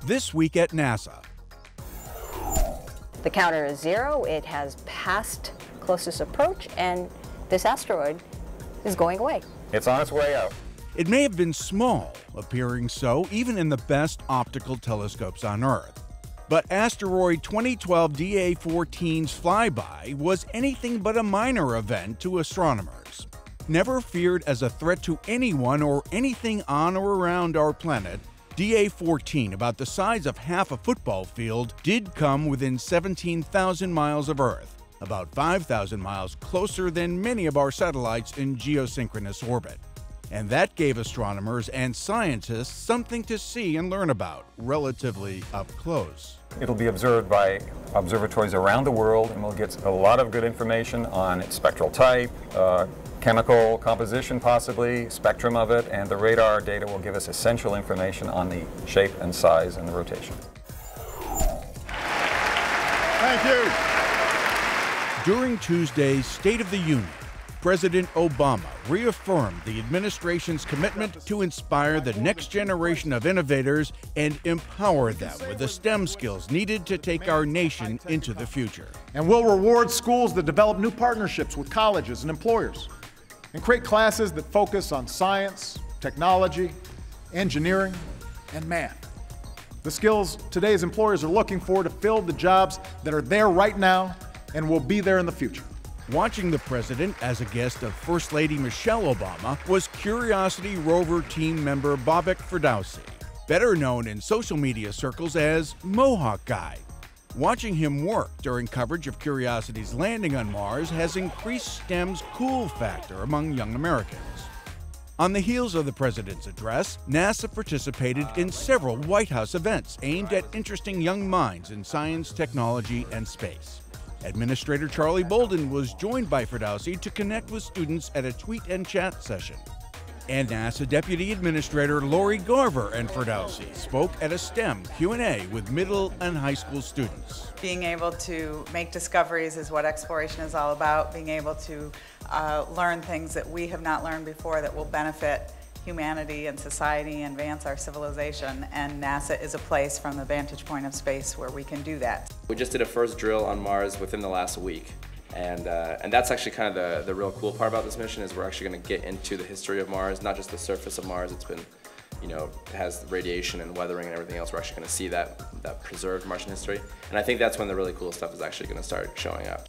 This week at NASA. The counter is 0. It has passed closest approach, and this asteroid is going away. It's on its way out. It may have been small, appearing so even in the best optical telescopes on Earth. But asteroid 2012 DA14's flyby was anything but a minor event to astronomers. Never feared as a threat to anyone or anything on or around our planet, DA14, about the size of half a football field, did come within 17,000 miles of Earth, about 5,000 miles closer than many of our satellites in geosynchronous orbit. And that gave astronomers and scientists something to see and learn about, relatively up close. It'll be observed by observatories around the world, and we'll get a lot of good information on its spectral type, chemical composition possibly, spectrum of it, and the radar data will give us essential information on the shape and size and the rotation. Thank you. During Tuesday's State of the Union, President Obama reaffirmed the administration's commitment to inspire the next generation of innovators and empower them with the STEM skills needed to take our nation into the future. And we'll reward schools that develop new partnerships with colleges and employers, and create classes that focus on science, technology, engineering, and math. The skills today's employers are looking for to fill the jobs that are there right now and will be there in the future. Watching the president as a guest of First Lady Michelle Obama was Curiosity rover team member Bobak Ferdowsi, better known in social media circles as Mohawk Guy. Watching him work during coverage of Curiosity's landing on Mars has increased STEM's cool factor among young Americans. On the heels of the president's address, NASA participated in several White House events aimed at interesting young minds in science, technology, and space. Administrator Charlie Bolden was joined by Ferdowsi to connect with students at a tweet and chat session. And NASA Deputy Administrator Lori Garver and Ferdowsi spoke at a STEM Q&A with middle and high school students. Being able to make discoveries is what exploration is all about, being able to learn things that we have not learned before that will benefit humanity and society and advance our civilization, and NASA is a place from the vantage point of space where we can do that. We just did a first drill on Mars within the last week, and that's actually kind of the real cool part about this mission is we're actually going to get into the history of Mars, not just the surface of Mars. It's been, you know, it has radiation and weathering and everything else. We're actually going to see that preserved Martian history, and I think that's when the really cool stuff is actually going to start showing up.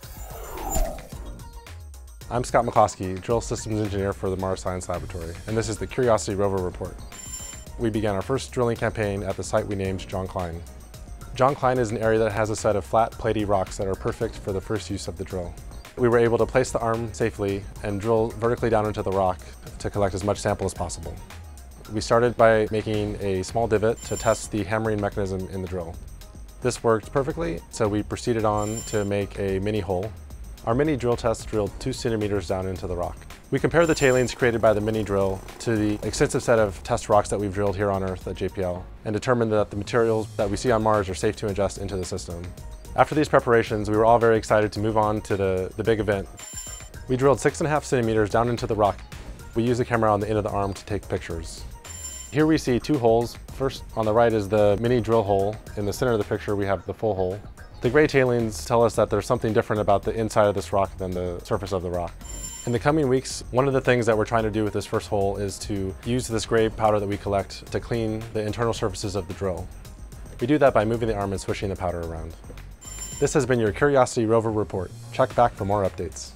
I'm Scott McCloskey, Drill Systems Engineer for the Mars Science Laboratory, and this is the Curiosity Rover Report. We began our first drilling campaign at the site we named John Klein. John Klein is an area that has a set of flat, platy rocks that are perfect for the first use of the drill. We were able to place the arm safely and drill vertically down into the rock to collect as much sample as possible. We started by making a small divot to test the hammering mechanism in the drill. This worked perfectly, so we proceeded on to make a mini hole. Our mini drill test drilled 2 centimeters down into the rock. We compared the tailings created by the mini drill to the extensive set of test rocks that we've drilled here on Earth at JPL and determined that the materials that we see on Mars are safe to ingest into the system. After these preparations, we were all very excited to move on to the big event. We drilled 6.5 centimeters down into the rock. We used the camera on the end of the arm to take pictures. Here we see 2 holes. First, on the right is the mini drill hole. In the center of the picture, we have the full hole. The gray tailings tell us that there's something different about the inside of this rock than the surface of the rock. In the coming weeks, one of the things that we're trying to do with this first hole is to use this gray powder that we collect to clean the internal surfaces of the drill. We do that by moving the arm and swishing the powder around. This has been your Curiosity Rover Report. Check back for more updates.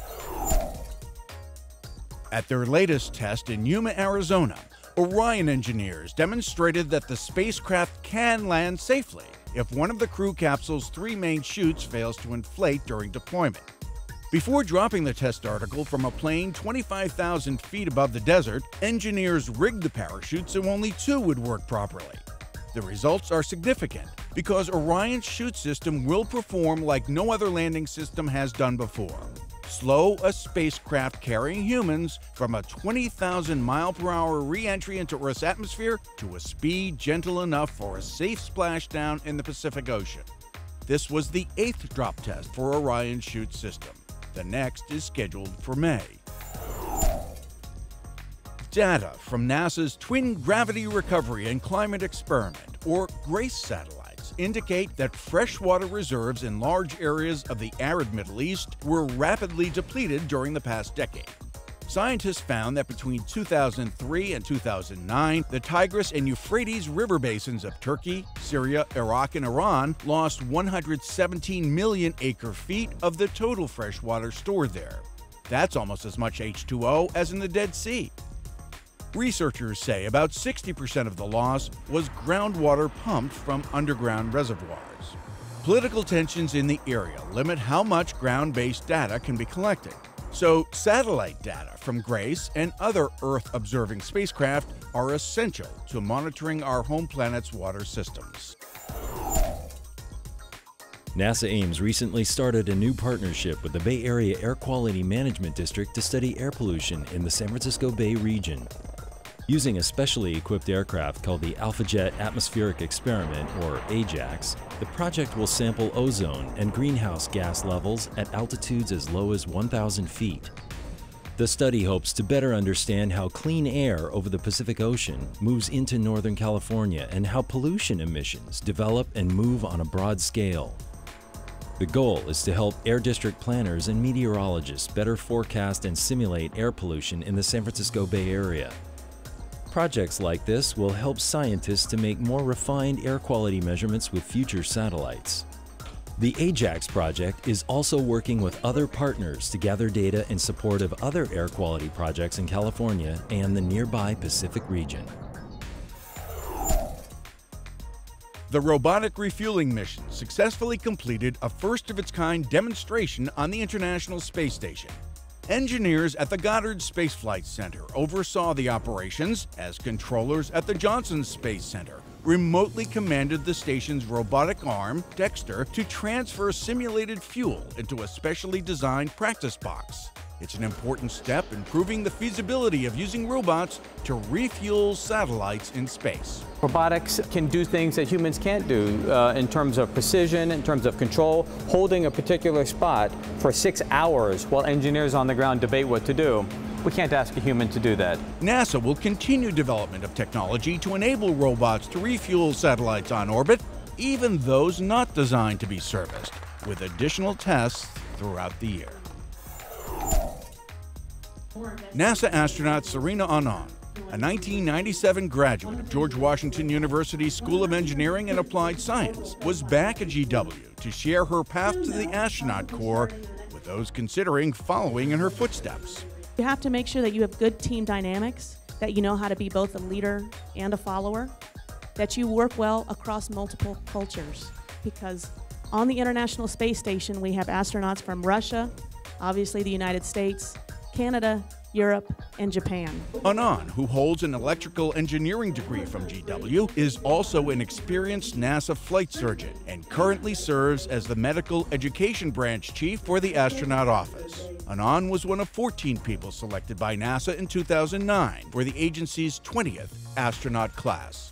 At their latest test in Yuma, Arizona, Orion engineers demonstrated that the spacecraft can land safely if one of the crew capsule's 3 main chutes fails to inflate during deployment. Before dropping the test article from a plane 25,000 feet above the desert, engineers rigged the parachutes so only 2 would work properly. The results are significant because Orion's chute system will perform like no other landing system has done before. Slow a spacecraft carrying humans from a 20,000-mile-per-hour re-entry into Earth's atmosphere to a speed gentle enough for a safe splashdown in the Pacific Ocean. This was the 8th drop test for Orion's chute system. The next is scheduled for May. Data from NASA's Twin Gravity Recovery and Climate Experiment, or GRACE satellites, indicate that freshwater reserves in large areas of the arid Middle East were rapidly depleted during the past decade. Scientists found that between 2003 and 2009, the Tigris and Euphrates river basins of Turkey, Syria, Iraq, and Iran lost 117 million acre-feet of the total fresh water stored there. That's almost as much H2O as in the Dead Sea. Researchers say about 60% of the loss was groundwater pumped from underground reservoirs. Political tensions in the area limit how much ground-based data can be collected. So, satellite data from GRACE and other Earth-observing spacecraft are essential to monitoring our home planet's water systems. NASA Ames recently started a new partnership with the Bay Area Air Quality Management District to study air pollution in the San Francisco Bay region. Using a specially equipped aircraft called the AlphaJet Atmospheric Experiment, or AJAX, the project will sample ozone and greenhouse gas levels at altitudes as low as 1,000 feet. The study hopes to better understand how clean air over the Pacific Ocean moves into Northern California and how pollution emissions develop and move on a broad scale. The goal is to help air district planners and meteorologists better forecast and simulate air pollution in the San Francisco Bay Area. Projects like this will help scientists to make more refined air quality measurements with future satellites. The AJAX project is also working with other partners to gather data in support of other air quality projects in California and the nearby Pacific region. The robotic refueling mission successfully completed a first-of-its-kind demonstration on the International Space Station. Engineers at the Goddard Space Flight Center oversaw the operations as controllers at the Johnson Space Center remotely commanded the station's robotic arm, Dexter, to transfer simulated fuel into a specially designed practice box. It's an important step in proving the feasibility of using robots to refuel satellites in space. Robotics can do things that humans can't do in terms of precision, in terms of control, holding a particular spot for 6 hours while engineers on the ground debate what to do. We can't ask a human to do that. NASA will continue development of technology to enable robots to refuel satellites on orbit, even those not designed to be serviced, with additional tests throughout the year. NASA astronaut Serena Anand, a 1997 graduate of George Washington University School of Engineering and Applied Science, was back at GW to share her path to the astronaut corps with those considering following in her footsteps. You have to make sure that you have good team dynamics, that you know how to be both a leader and a follower, that you work well across multiple cultures, because on the International Space Station we have astronauts from Russia, obviously the United States, Canada, Europe, and Japan. Anand, who holds an electrical engineering degree from GW, is also an experienced NASA flight surgeon and currently serves as the medical education branch chief for the astronaut office. Anand was one of 14 people selected by NASA in 2009 for the agency's 20th astronaut class.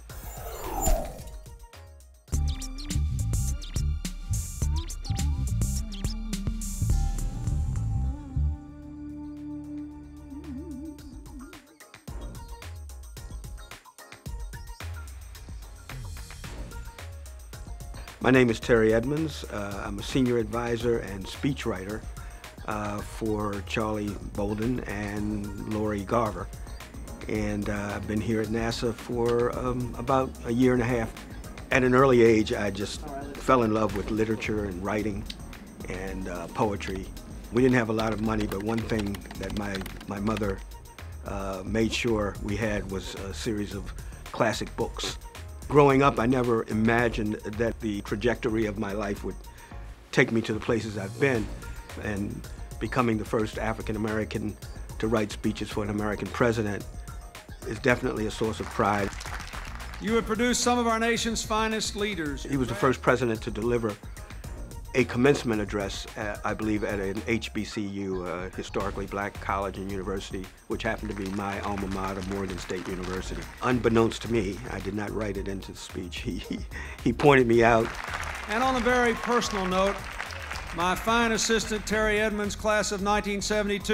My name is Terry Edmonds. I'm a senior advisor and speechwriter for Charlie Bolden and Lori Garver. And I've been here at NASA for about a year and a half. At an early age, I just fell in love with literature and writing and poetry. We didn't have a lot of money, but one thing that my mother made sure we had was a series of classic books. Growing up, I never imagined that the trajectory of my life would take me to the places I've been, and becoming the first African American to write speeches for an American president is definitely a source of pride. You have produced some of our nation's finest leaders. He was the first president to deliver a commencement address, I believe, at an HBCU, historically black college and university, which happened to be my alma mater, Morgan State University. Unbeknownst to me, I did not write it into the speech. He pointed me out. And on a very personal note, my fine assistant, Terry Edmonds, class of 1972,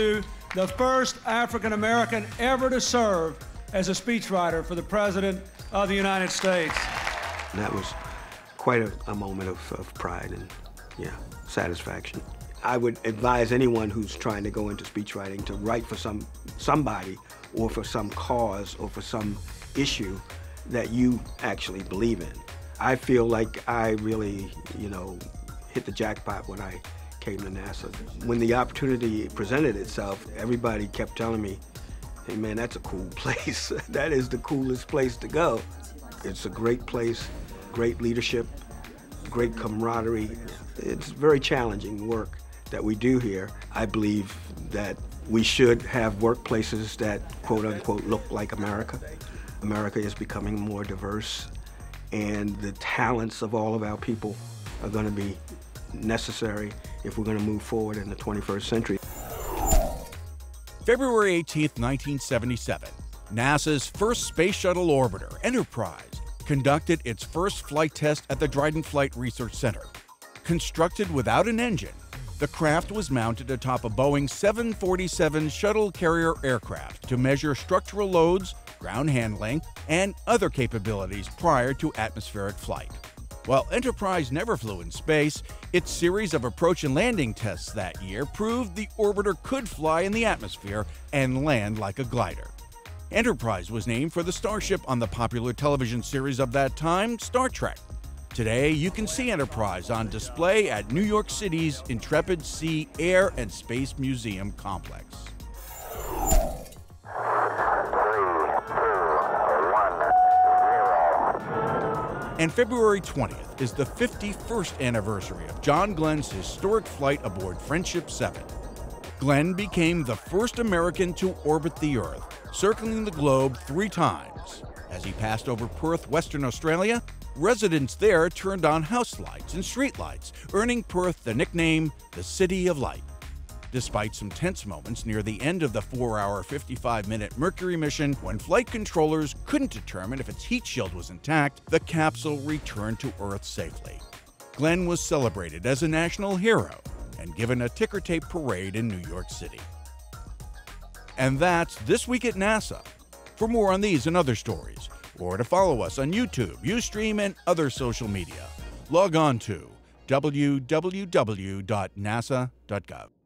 the first African American ever to serve as a speechwriter for the President of the United States. That was quite a moment of pride and, yeah, satisfaction. I would advise anyone who's trying to go into speechwriting to write for somebody or for some cause or for some issue that you actually believe in. I feel like I really, hit the jackpot when I came to NASA. When the opportunity presented itself, everybody kept telling me, hey man, that's a cool place. That is the coolest place to go. It's a great place, great leadership, great camaraderie. It's very challenging work that we do here. I believe that we should have workplaces that, quote unquote, look like America. America is becoming more diverse, and the talents of all of our people are going to be necessary if we're going to move forward in the 21st century. February 18, 1977, NASA's first space shuttle orbiter, Enterprise, conducted its first flight test at the Dryden Flight Research Center. Constructed without an engine, the craft was mounted atop a Boeing 747 shuttle carrier aircraft to measure structural loads, ground handling, and other capabilities prior to atmospheric flight. While Enterprise never flew in space, its series of approach and landing tests that year proved the orbiter could fly in the atmosphere and land like a glider. Enterprise was named for the starship on the popular television series of that time, Star Trek. Today, you can see Enterprise on display at New York City's Intrepid Sea, Air, and Space Museum complex. 3, 2, 1, 0. And February 20th is the 51st anniversary of John Glenn's historic flight aboard Friendship 7. Glenn became the first American to orbit the Earth, circling the globe 3 times. As he passed over Perth, Western Australia, residents there turned on house lights and street lights, earning Perth the nickname the City of Light. Despite some tense moments near the end of the 4-hour, 55-minute Mercury mission, when flight controllers couldn't determine if its heat shield was intact, the capsule returned to Earth safely. Glenn was celebrated as a national hero and given a ticker tape parade in New York City. And that's This Week at NASA. For more on these and other stories, or to follow us on YouTube, Ustream, and other social media, log on to www.nasa.gov.